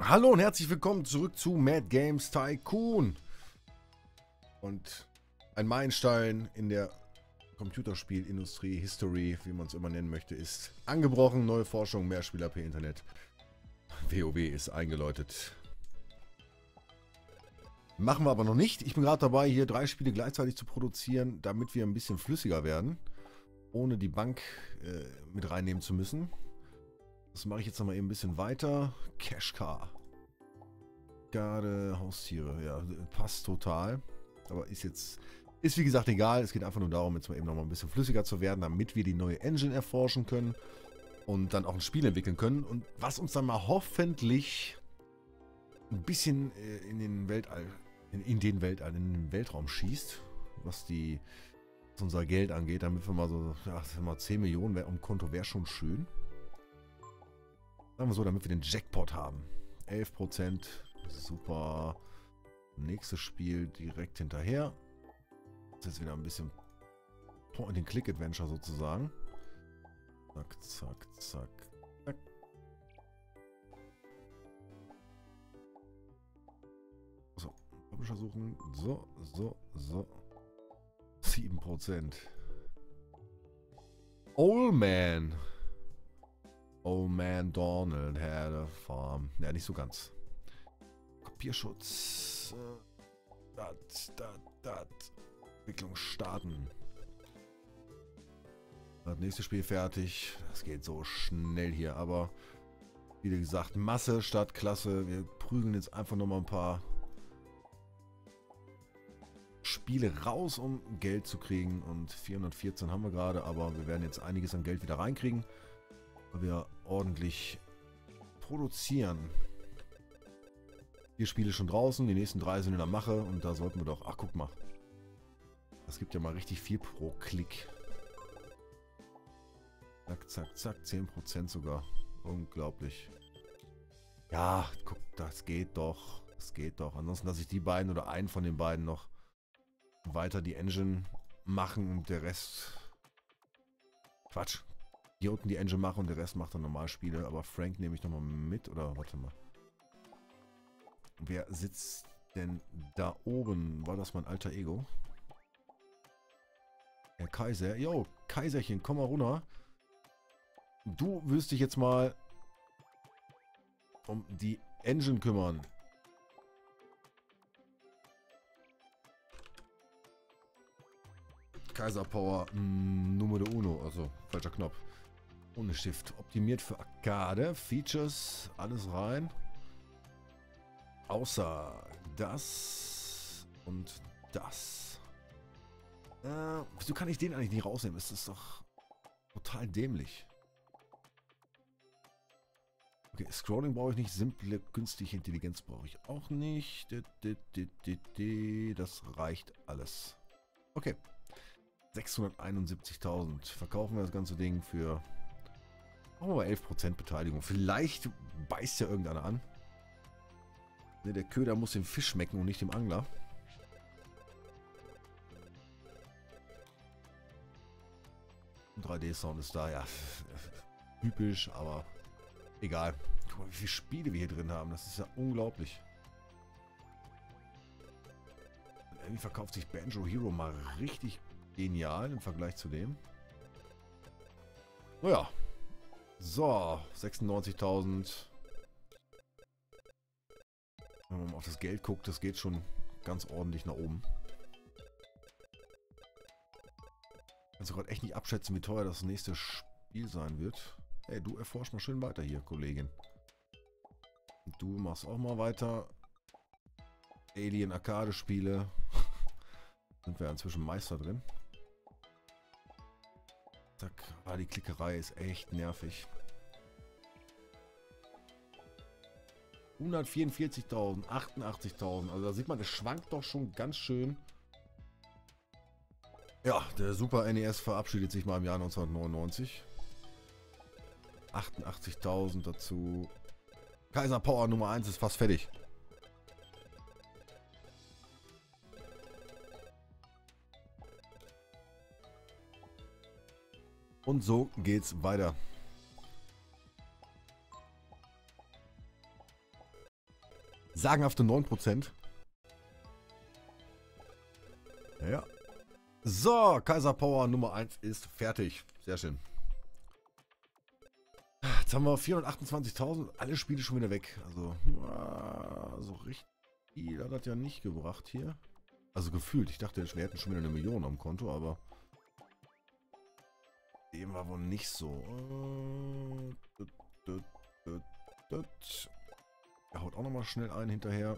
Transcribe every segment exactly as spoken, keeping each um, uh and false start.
Hallo und herzlich willkommen zurück zu Mad Games Tycoon. Und ein Meilenstein in der Computerspielindustrie, History, wie man es immer nennen möchte, ist angebrochen. Neue Forschung, Mehrspieler per Internet. WoW ist eingeläutet. Machen wir aber noch nicht. Ich bin gerade dabei, hier drei Spiele gleichzeitig zu produzieren, damit wir ein bisschen flüssiger werden, ohne die Bank äh, mit reinnehmen zu müssen. Das mache ich jetzt noch mal eben ein bisschen weiter. Cashcar. Garde, Haustiere, ja, passt total. Aber ist jetzt, ist wie gesagt egal. Es geht einfach nur darum, jetzt mal eben noch mal ein bisschen flüssiger zu werden, damit wir die neue Engine erforschen können und dann auch ein Spiel entwickeln können. Und was uns dann mal hoffentlich ein bisschen äh, in den Weltall, in, in den Weltall, in den Weltraum schießt, was die, was unser Geld angeht, damit wir mal so, ja, mal zehn Millionen wär, um Konto wäre schon schön. Sagen wir so, damit wir den Jackpot haben. elf Prozent. Super. Nächstes Spiel direkt hinterher. Das ist jetzt wieder ein bisschen Point-and-Click-Adventure sozusagen. Zack, zack, zack, zack. So, Publisher suchen. So, so, so. sieben Prozent. Old Man. Old Man Donald had a farm. Ja, nicht so ganz. Kopierschutz. Dat, dat, dat. Entwicklung starten. Das nächste Spiel fertig. Das geht so schnell hier, aber wie gesagt, Masse statt Klasse. Wir prügeln jetzt einfach nochmal ein paar Spiele raus, um Geld zu kriegen. Und vierhundertvierzehn haben wir gerade, aber wir werden jetzt einiges an Geld wieder reinkriegen, weil wir ordentlich produzieren. Vier Spiele schon draußen, die nächsten drei sind in der Mache und da sollten wir doch... Ach, guck mal. Das gibt ja mal richtig viel pro Klick. Zack, zack, zack, zehn Prozent sogar. Unglaublich. Ja, guck, das geht doch. Das geht doch. Ansonsten lasse ich die beiden oder einen von den beiden noch weiter die Engine machen und der Rest... Quatsch. Hier unten die Engine machen und der Rest macht dann normal Spiele. Aber Frank nehme ich nochmal mit, oder warte mal. Wer sitzt denn da oben? War das mein alter Ego? Herr Kaiser. Jo, Kaiserchen, komm mal runter. Du wirst dich jetzt mal um die Engine kümmern. Kaiser Power mh, Numero Uno. Also, falscher Knopf. Ohne Shift. Optimiert für Arcade. Features. Alles rein. Außer das und das. Äh, wieso kann ich den eigentlich nicht rausnehmen? Das ist doch total dämlich. Okay, Scrolling brauche ich nicht. Simple, künstliche Intelligenz brauche ich auch nicht. Das reicht alles. Okay. sechshunderteinundsiebzigtausend. Verkaufen wir das ganze Ding für... Machen wir mal elf Prozent Beteiligung. Vielleicht beißt ja irgendeiner an. Ne, der Köder muss dem Fisch schmecken und nicht dem Angler. drei D-Sound ist da, ja. Typisch, aber egal. Guck mal, wie viele Spiele wir hier drin haben. Das ist ja unglaublich. Und irgendwie verkauft sich Banjo Hero mal richtig genial im Vergleich zu dem. Naja. So, sechsundneunzigtausend. Wenn man mal auf das Geld guckt, das geht schon ganz ordentlich nach oben. Kannst du gerade echt nicht abschätzen, wie teuer das nächste Spiel sein wird. Hey, du erforsch mal schön weiter hier, Kollegin. Und du machst auch mal weiter. Alien Arcade Spiele. Sind wir inzwischen Meister drin. Zack. Ah, die Klickerei ist echt nervig. hundertvierundvierzigtausend, achtundachtzigtausend. Also da sieht man, das schwankt doch schon ganz schön. Ja, der Super N E S verabschiedet sich mal im Jahr neunzehnhundertneunundneunzig. achtundachtzigtausend dazu. Kaiser Power Nummer eins ist fast fertig. Und so geht's weiter. Sagenhafte neun Prozent. Ja. So, Kaiser Power Nummer eins ist fertig. Sehr schön. Jetzt haben wir vierhundertachtundzwanzigtausend. Alle Spiele schon wieder weg. Also, ja, so richtig viel hat das ja nicht gebracht hier. Also gefühlt. Ich dachte, wir hätten schon wieder eine Million am Konto, aber dem war wohl nicht so. Er haut auch nochmal schnell einen hinterher.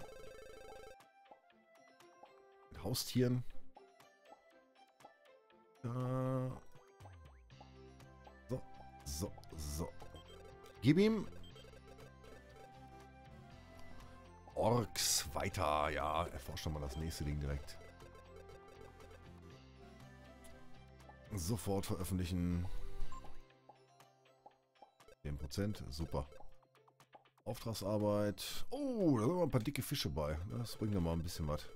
Mit Haustieren. Da. So, so, so. Gib ihm. Orks weiter. Ja, erforscht doch mal das nächste Ding direkt. Sofort veröffentlichen. zehn Prozent. Super. Auftragsarbeit. Oh, da sind noch ein paar dicke Fische bei. Das bringt ja mal ein bisschen was.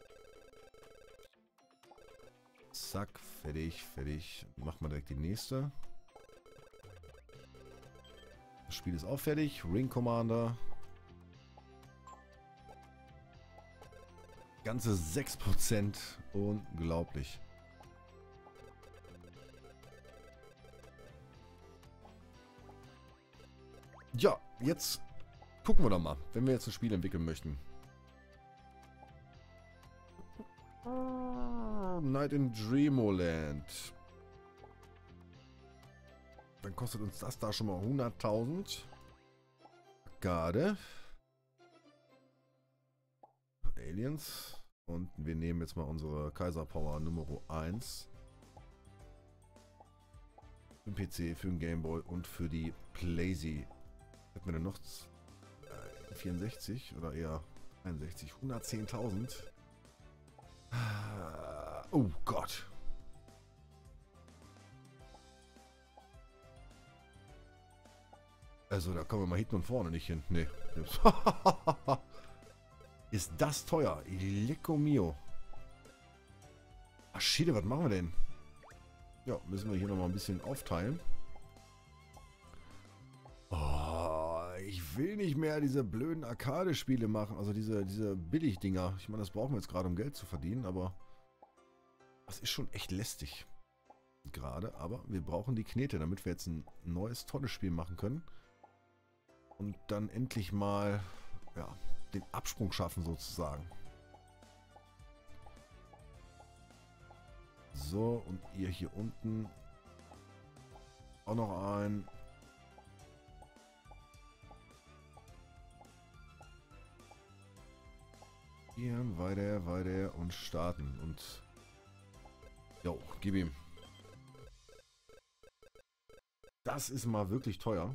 Zack, fertig, fertig. Macht mal direkt die nächste. Das Spiel ist auch fertig. Ring Commander. Ganze sechs Prozent. Unglaublich. Ja, jetzt gucken wir doch mal, wenn wir jetzt ein Spiel entwickeln möchten. Night in Dreamland. Dann kostet uns das da schon mal hunderttausend. Garde. Aliens. Und wir nehmen jetzt mal unsere Kaiser Power Nummer eins. Für den P C, für den Gameboy und für die Playsee. Hätten wir denn noch äh, vierundsechzig oder eher einundsechzig? hundertzehntausend. Oh Gott. Also da kommen wir mal hinten und vorne nicht hin. Nee. Ist das teuer? Lecco mio. Ach Schiede, was machen wir denn? Ja, müssen wir hier nochmal ein bisschen aufteilen. Oh, ich will nicht mehr diese blöden Arcade-Spiele machen. Also diese, diese Billig-Dinger. Ich meine, das brauchen wir jetzt gerade, um Geld zu verdienen, aber das ist schon echt lästig. Gerade, aber wir brauchen die Knete, damit wir jetzt ein neues, tolles Spiel machen können. Und dann endlich mal, ja, den Absprung schaffen sozusagen. So, und ihr hier unten auch noch ein. Hier, weiter, weiter und starten. Und jo, gib ihm. Das ist mal wirklich teuer.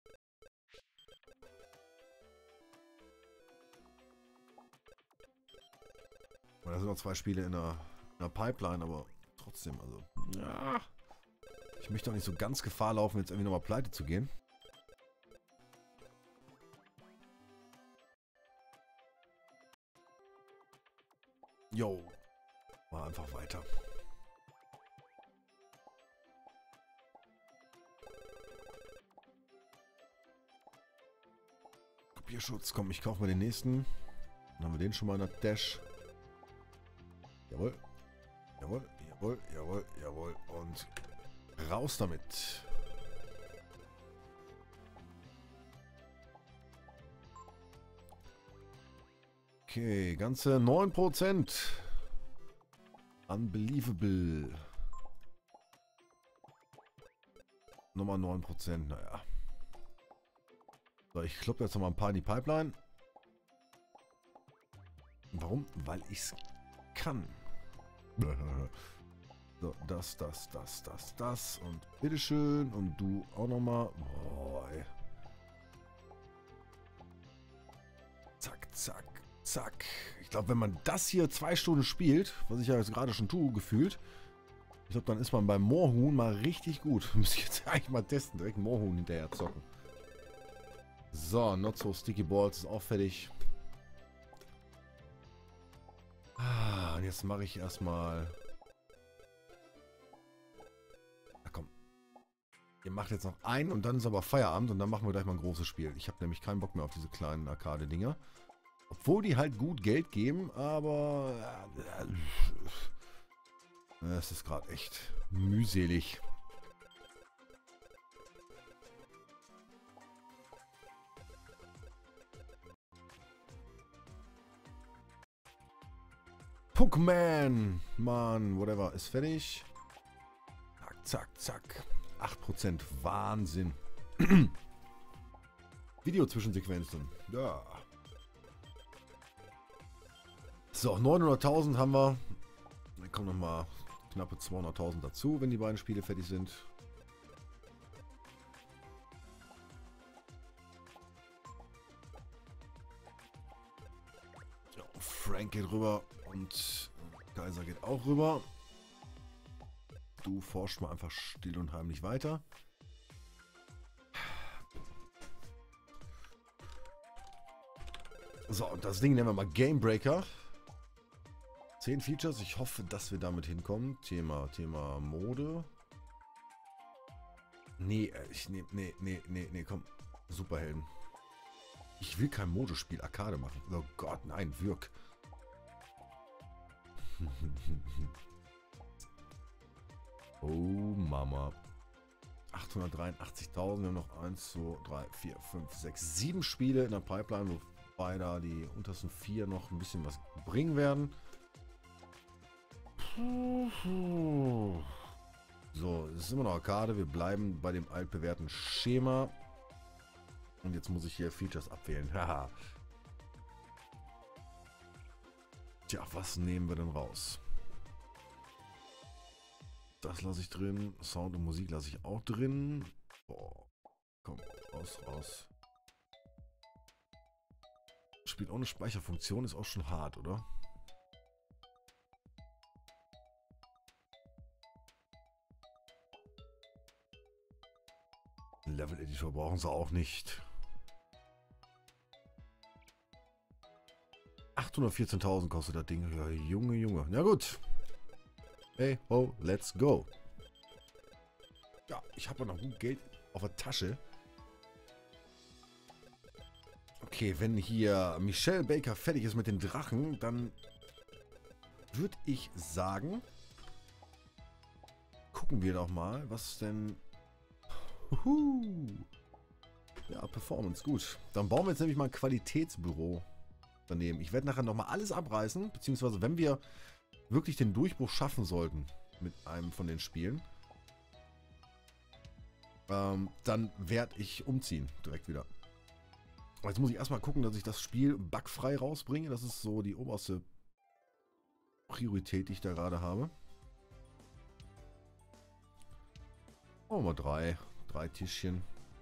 Da sind noch zwei Spiele in der, in der Pipeline, aber trotzdem, also. Ja. Ich möchte auch nicht so ganz Gefahr laufen, jetzt irgendwie nochmal pleite zu gehen. Jo. Mal einfach weiter. Kopierschutz, komm, ich kaufe mal den nächsten. Dann haben wir den schon mal in der Dash. Jawohl. Jawohl, jawohl, jawohl, jawohl. Und raus damit. Okay, ganze neun Prozent. Unbelievable. Nochmal neun Prozent, naja. So, ich kloppe jetzt nochmal ein paar in die Pipeline. Warum? Weil ich es kann. So, das, das, das, das, das. Und bitteschön. Und du auch nochmal. Boah, ey. Zack, zack, zack. Ich glaube, wenn man das hier zwei Stunden spielt, was ich ja jetzt gerade schon tue, gefühlt, ich glaube, dann ist man beim Moorhuhn mal richtig gut. Muss ich jetzt eigentlich mal testen. Direkt Moorhuhn hinterher zocken. So, Not So Sticky Balls ist auch fertig. Ah, und jetzt mache ich erstmal. Na komm. Ihr macht jetzt noch einen und dann ist aber Feierabend und dann machen wir gleich mal ein großes Spiel. Ich habe nämlich keinen Bock mehr auf diese kleinen Arcade-Dinger. Obwohl die halt gut Geld geben, aber äh, es ist gerade echt mühselig. Pokémon, Mann, whatever, ist fertig. Zack, zack, zack. acht Prozent, Wahnsinn. Video-Zwischensequenzen, ja. So, neunhunderttausend haben wir. Dann kommen nochmal knappe zweihunderttausend dazu, wenn die beiden Spiele fertig sind. Ja, Frank geht rüber und Kaiser geht auch rüber. Du forschst mal einfach still und heimlich weiter. So, und das Ding nennen wir mal Game Breaker. zehn Features, ich hoffe, dass wir damit hinkommen. Thema, Thema Mode. Nee, ich nehme, nee, nee, nee, nee, komm. Superhelden. Ich will kein Modespiel Arcade machen. Oh Gott, nein, wirk. Oh Mama. achthundertdreiundachtzigtausend, wir haben noch eins, zwei, drei, vier, fünf, sechs, sieben Spiele in der Pipeline, wobei da die untersten vier noch ein bisschen was bringen werden. So, es ist immer noch Arcade, wir bleiben bei dem altbewährten Schema. Und jetzt muss ich hier Features abwählen. Haha. Tja, was nehmen wir denn raus? Das lasse ich drin. Sound und Musik lasse ich auch drin. Boah. Komm, raus, raus. Spielt ohne Speicherfunktion ist auch schon hart, oder? Level Editor brauchen sie auch nicht. achthundertvierzehntausend kostet das Ding. Ja, Junge, Junge. Na gut. Hey, ho, let's go. Ja, ich habe noch gut Geld auf der Tasche. Okay, wenn hier Michelle Baker fertig ist mit den Drachen, dann würde ich sagen, gucken wir doch mal, was denn... Huhu. Ja, Performance, gut. Dann bauen wir jetzt nämlich mal ein Qualitätsbüro daneben. Ich werde nachher nochmal alles abreißen, beziehungsweise wenn wir wirklich den Durchbruch schaffen sollten mit einem von den Spielen, ähm, dann werde ich umziehen direkt wieder. Aber jetzt muss ich erstmal gucken, dass ich das Spiel bugfrei rausbringe. Das ist so die oberste Priorität, die ich da gerade habe. Machen wir mal drei. Drei Tischchen.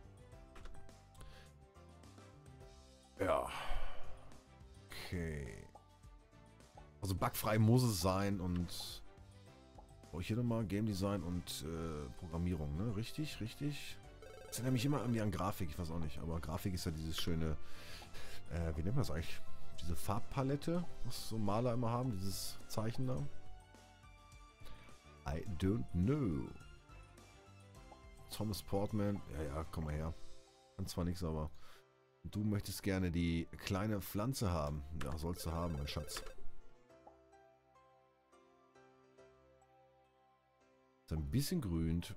Ja. Okay. Also bugfrei muss es sein und... Brauche ich hier nochmal Game Design und äh, Programmierung, ne? Richtig, richtig. Das ist nämlich immer irgendwie an Grafik, ich weiß auch nicht. Aber Grafik ist ja dieses schöne... Äh, wie nennt man das eigentlich? Diese Farbpalette, was so Maler immer haben, dieses Zeichen da. I don't know. Thomas Portman, ja, ja, komm mal her. Kann zwar nichts, aber du möchtest gerne die kleine Pflanze haben. Ja, sollst du haben, mein Schatz. Ist ein bisschen grünt.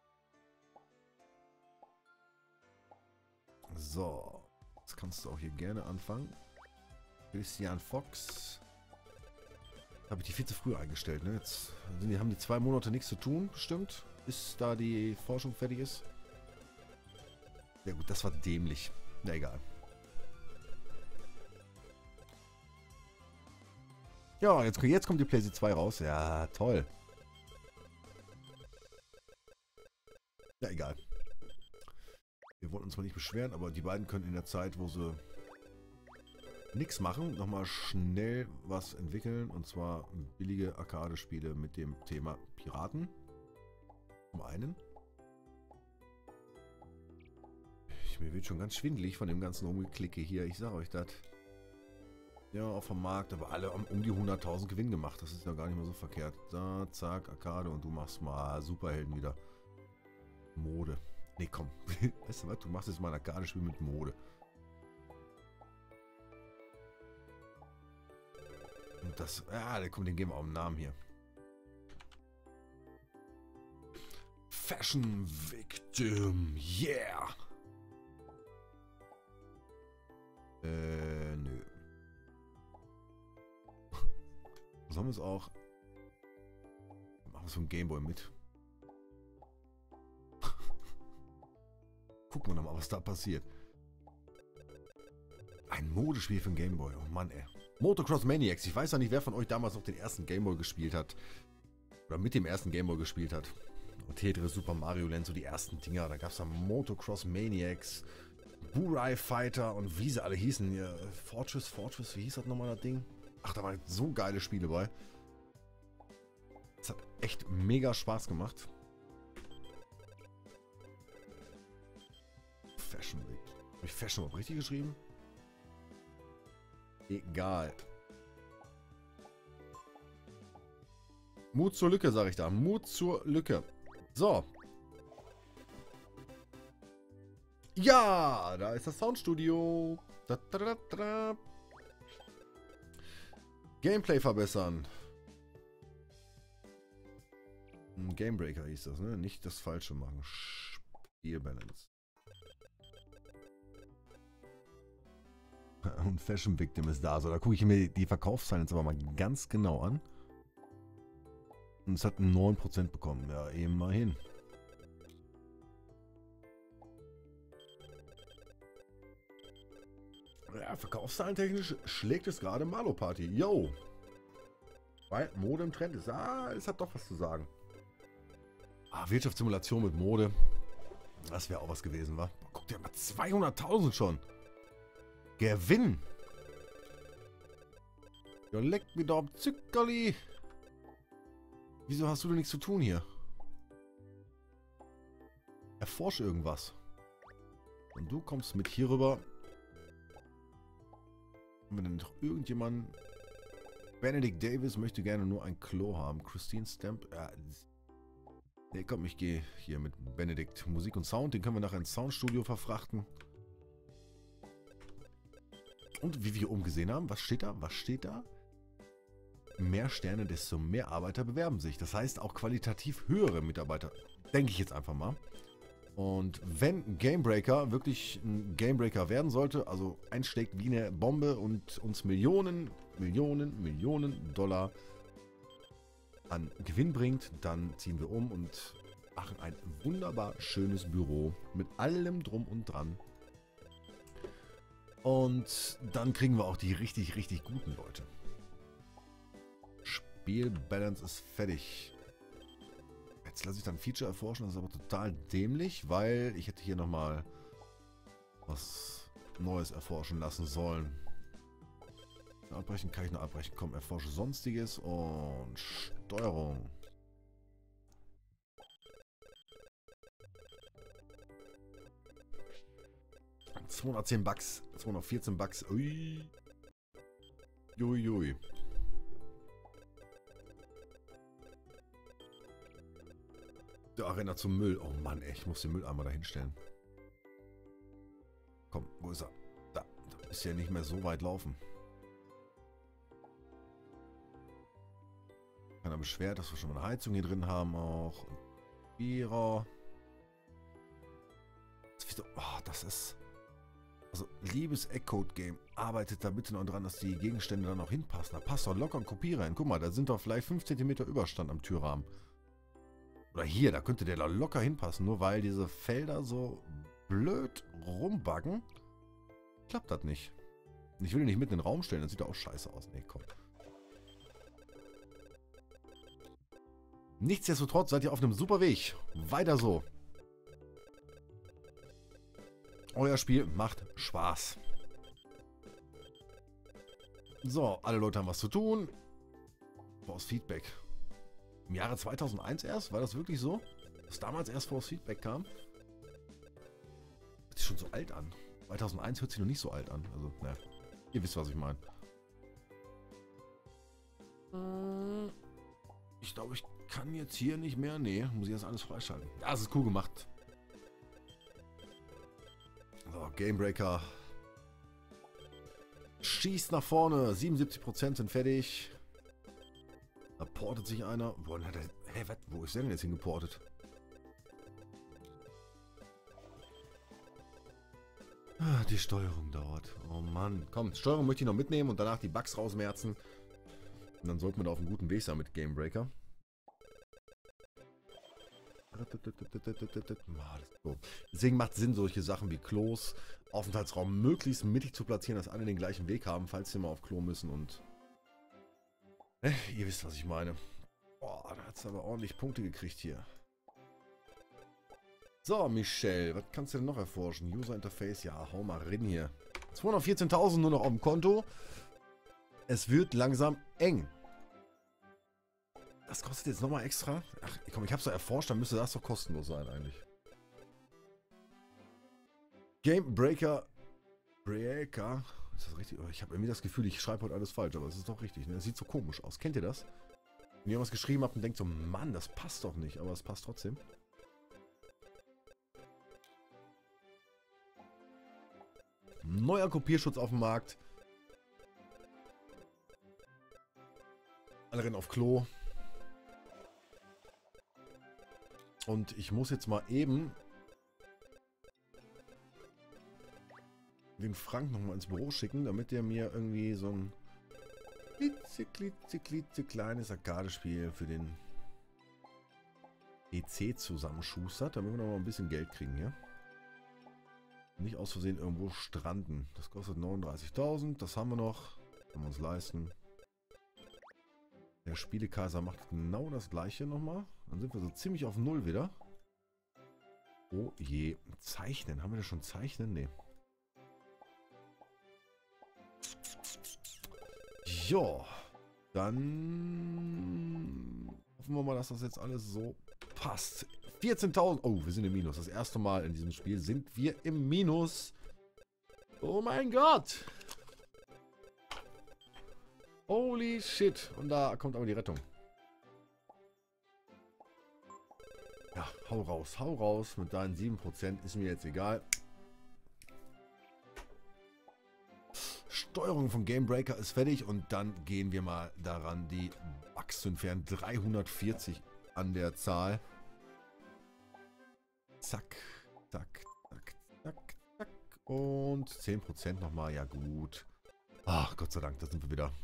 So, jetzt kannst du auch hier gerne anfangen. Christian Fox. Habe ich die viel zu früh eingestellt, ne? Jetzt sind die, haben die zwei Monate nichts zu tun, bestimmt. Bis da die Forschung fertig ist. Ja gut, das war dämlich. Na egal. Ja, jetzt, jetzt kommt die PlayStation zwei raus. Ja, toll. Ja, egal. Wir wollten uns mal nicht beschweren, aber die beiden können in der Zeit, wo sie nichts machen, nochmal schnell was entwickeln. Und zwar billige Arcade-Spiele mit dem Thema Piraten. Zum einen. Ich, mir wird schon ganz schwindelig von dem ganzen Rumgeklicke hier. Ich sage euch das. Ja, auf dem Markt, aber alle haben um die hunderttausend Gewinn gemacht. Das ist ja gar nicht mehr so verkehrt. Da, zack, Arcade und du machst mal Superhelden wieder. Mode. Nee, komm. Weißt du was? Du machst jetzt mal ein Arcade-Spiel mit Mode. Und das, ja, der kommt, den geben wir auch einen Namen hier. Fashion Victim, yeah! Äh, nö. Sollen wir es auch... Machen wir so einen Gameboy mit. Gucken wir noch mal, was da passiert. Ein Modespiel für den Gameboy. Oh Mann, ey. Motocross Maniacs. Ich weiß ja nicht, wer von euch damals noch den ersten Gameboy gespielt hat. Oder mit dem ersten Gameboy gespielt hat. Und Tetris, Super Mario Land, so die ersten Dinger. Da gab es da Motocross Maniacs, Burai Fighter und wie sie alle hießen. Hier, Fortress, Fortress, wie hieß das nochmal das Ding? Ach, da waren so geile Spiele bei. Es hat echt mega Spaß gemacht. Fashion Week. Habe ich Fashion auch richtig geschrieben? Egal. Mut zur Lücke, sage ich da. Mut zur Lücke. So. Ja, da ist das Soundstudio. Da, da, da, da. Gameplay verbessern. Gamebreaker hieß das, ne? Nicht das Falsche machen. Spielbalance. Und Fashion Victim ist da. So, da gucke ich mir die Verkaufszahlen jetzt aber mal ganz genau an. Und es hat neun Prozent bekommen. Ja, immerhin. Ja, verkaufszahlentechnisch schlägt es gerade Malo Party. Yo! Weil Mode im Trend ist. Ah, es hat doch was zu sagen. Ah, Wirtschaftssimulation mit Mode. Das wäre auch was gewesen, wa? Guck dir mal, zweihunderttausend schon. Gewinn! Ja, leck mir doch am Zuckerli! Wieso hast du denn nichts zu tun hier? Erforsche irgendwas. Und du kommst mit hier rüber. Haben wir denn noch irgendjemanden? Benedict Davis möchte gerne nur ein Klo haben. Christine Stamp. Ja, nee, komm, ich gehe hier mit Benedict. Musik und Sound. Den können wir nachher ins Soundstudio verfrachten. Und wie wir hier oben gesehen haben, was steht da? Was steht da? Mehr Sterne, desto mehr Arbeiter bewerben sich. Das heißt auch qualitativ höhere Mitarbeiter. Denke ich jetzt einfach mal. Und wenn Gamebreaker wirklich ein Gamebreaker werden sollte, also einschlägt wie eine Bombe und uns Millionen, Millionen, Millionen Dollar an Gewinn bringt, dann ziehen wir um und machen ein wunderbar schönes Büro mit allem drum und dran. Und dann kriegen wir auch die richtig, richtig guten Leute. Spielbalance ist fertig. Jetzt lasse ich dann Feature erforschen, das ist aber total dämlich, weil ich hätte hier nochmal was Neues erforschen lassen sollen. Abbrechen kann ich nur abbrechen. Komm, erforsche Sonstiges und Steuerung. zweihundertzehn Bucks, zweihundertvierzehn Bucks. Ui. Ui, ui. Der Arena zum Müll. Oh Mann, ey, ich muss den Mülleimer da hinstellen. Komm, wo ist er? Da. Da ist ja nicht mehr so weit laufen. Keiner beschwert, dass wir schon mal eine Heizung hier drin haben auch. Bierer. Oh, das ist... Also, liebes Eggcode-Game, arbeitet da bitte noch dran, dass die Gegenstände dann auch hinpassen. Da passt doch locker ein Kopie rein. Guck mal, da sind doch vielleicht fünf Zentimeter Überstand am Türrahmen. Oder hier, da könnte der da locker hinpassen. Nur weil diese Felder so blöd rumbaggen, klappt das nicht. Ich will den nicht mitten in den Raum stellen, das sieht doch auch scheiße aus. Nee, komm. Nichtsdestotrotz seid ihr auf einem super Weg. Weiter so. Euer Spiel macht Spaß. So, alle Leute haben was zu tun. Force Feedback. Im Jahre zweitausendeins erst? War das wirklich so? Dass damals erst Force Feedback kam? Hört sich schon so alt an. zweitausendeins hört sich noch nicht so alt an. Also, naja. Ihr wisst, was ich meine. Ich glaube, ich kann jetzt hier nicht mehr. Nee, muss ich das alles freischalten. Ja, das ist cool gemacht. So, Gamebreaker. Schießt nach vorne. siebenundsiebzig Prozent sind fertig. portet sich einer. Boah, hat er, hä, was? Wo ist der denn jetzt hingeportet? Ah, die Steuerung dauert. Oh Mann. Komm, Steuerung möchte ich noch mitnehmen und danach die Bugs rausmerzen. Und dann sollten wir da auf einem guten Weg sein mit Gamebreaker. Deswegen macht es Sinn, solche Sachen wie Klos, Aufenthaltsraum möglichst mittig zu platzieren, dass alle den gleichen Weg haben, falls sie mal auf Klo müssen und... Ne, ihr wisst, was ich meine. Boah, da hat es aber ordentlich Punkte gekriegt hier. So, Michelle, was kannst du denn noch erforschen? User Interface, ja, hau mal rein hier. zweihundertvierzehntausend nur noch auf dem Konto. Es wird langsam eng. Das kostet jetzt nochmal extra? Ach, komm, ich hab's doch erforscht, dann müsste das doch kostenlos sein eigentlich. Game Breaker. Breaker. Ist das richtig? Ich habe irgendwie das Gefühl, ich schreibe heute alles falsch, aber es ist doch richtig. Ne? Das sieht so komisch aus. Kennt ihr das? Wenn ihr was geschrieben habt und denkt so, Mann, das passt doch nicht, aber es passt trotzdem. Neuer Kopierschutz auf dem Markt. Alle rennen auf Klo. Und ich muss jetzt mal eben den Frank nochmal ins Büro schicken, damit der mir irgendwie so ein klitzeklitzeklitzekleines Arcade-Spiel für den P C zusammenschustert, damit wir noch mal ein bisschen Geld kriegen hier. Nicht aus Versehen irgendwo stranden. Das kostet neununddreißigtausend, das haben wir noch. Können wir uns leisten. Der Spielekaiser macht genau das gleiche nochmal. Dann sind wir so ziemlich auf Null wieder. Oh je. Zeichnen. Haben wir das schon Zeichnen? Nee. Jo. Dann hoffen wir mal, dass das jetzt alles so passt. vierzehntausend. Oh, wir sind im Minus. Das erste Mal in diesem Spiel sind wir im Minus. Oh mein Gott. Holy shit. Und da kommt aber die Rettung. Ja, hau raus, hau raus. Mit deinen sieben Prozent ist mir jetzt egal. Steuerung von Gamebreaker ist fertig und dann gehen wir mal daran, die Bugs zu entfernen. dreihundertvierzig an der Zahl. Zack, zack, zack, zack, zack. Und zehn Prozent nochmal. Ja gut. Ach, Gott sei Dank, da sind wir wieder.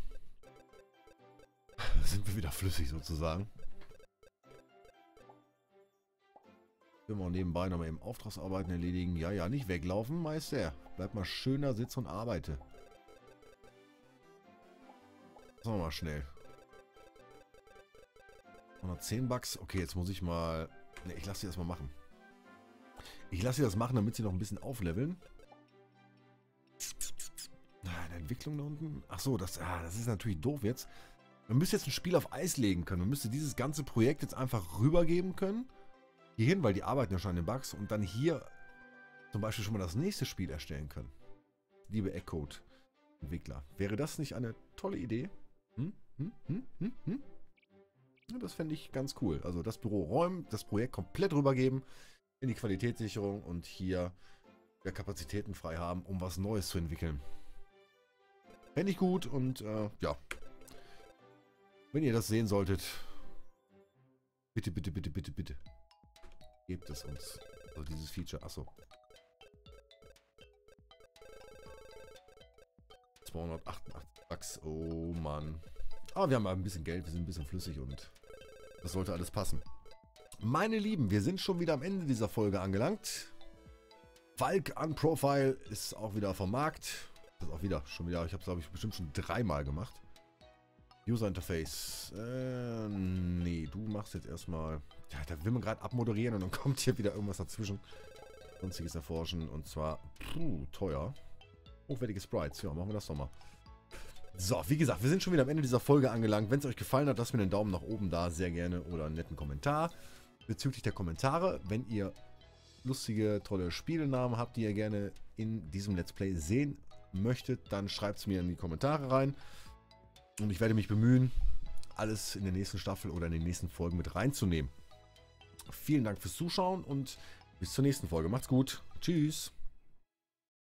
Da sind wir wieder flüssig sozusagen. Können wir auch nebenbei nochmal eben Auftragsarbeiten erledigen. Ja, ja, nicht weglaufen, Meister. Bleib mal schöner, sitz und arbeite. Sagen wir mal schnell. hundertzehn Bucks. Okay, jetzt muss ich mal... Ne, ich lasse sie erstmal machen. Ich lasse sie das machen, damit sie noch ein bisschen aufleveln. Eine Entwicklung da unten. Achso, das, ah, das ist natürlich doof jetzt. Man müsste jetzt ein Spiel auf Eis legen können. Man müsste dieses ganze Projekt jetzt einfach rübergeben können. Hierhin, weil die arbeiten ja schon an den Bugs. Und dann hier zum Beispiel schon mal das nächste Spiel erstellen können. Liebe Eggcode-Entwickler. Wäre das nicht eine tolle Idee? Hm? Hm? Hm? Hm? Hm? Ja, das fände ich ganz cool. Also das Büro räumen, das Projekt komplett rübergeben in die Qualitätssicherung und hier ja, Kapazitäten frei haben, um was Neues zu entwickeln. Fände ich gut und äh, ja. Wenn ihr das sehen solltet, bitte, bitte, bitte, bitte, bitte. Gebt es uns. Also dieses Feature. Achso. zweihundertachtundachtzig Bucks. Oh Mann. Aber wir haben ein bisschen Geld. Wir sind ein bisschen flüssig und das sollte alles passen. Meine Lieben, wir sind schon wieder am Ende dieser Folge angelangt. Valk Unprofile ist auch wieder vom Markt. Das ist auch wieder, schon wieder, ich habe es glaube ich bestimmt schon dreimal gemacht. User Interface. Äh, nee, du machst jetzt erstmal... Ja, da will man gerade abmoderieren und dann kommt hier wieder irgendwas dazwischen. Sonstiges erforschen und zwar, puh, teuer. Hochwertige Sprites, ja, machen wir das doch mal. So, wie gesagt, wir sind schon wieder am Ende dieser Folge angelangt. Wenn es euch gefallen hat, lasst mir einen Daumen nach oben da, sehr gerne, oder einen netten Kommentar. Bezüglich der Kommentare, wenn ihr lustige, tolle Spielnamen habt, die ihr gerne in diesem Let's Play sehen möchtet, dann schreibt es mir in die Kommentare rein. Und ich werde mich bemühen, alles in der nächsten Staffel oder in den nächsten Folgen mit reinzunehmen. Vielen Dank fürs Zuschauen und bis zur nächsten Folge. Macht's gut. Tschüss.